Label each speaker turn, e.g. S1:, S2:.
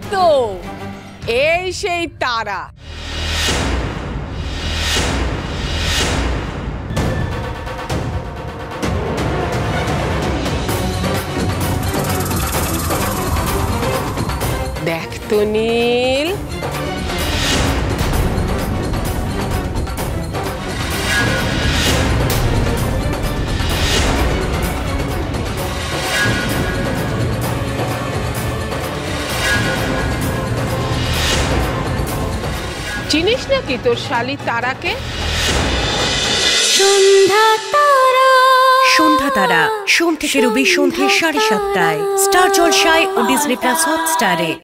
S1: তো এই সেই তারা। দেখ তো নীল, চিনিস নাকি তোর শালি তারাকে?
S2: সন্ধ্যা তারা সোম থেকে রবি সন্ধ্যে 7:30টায় স্টার জলসায় ও ডিজনি প্লাস হটস্টারে।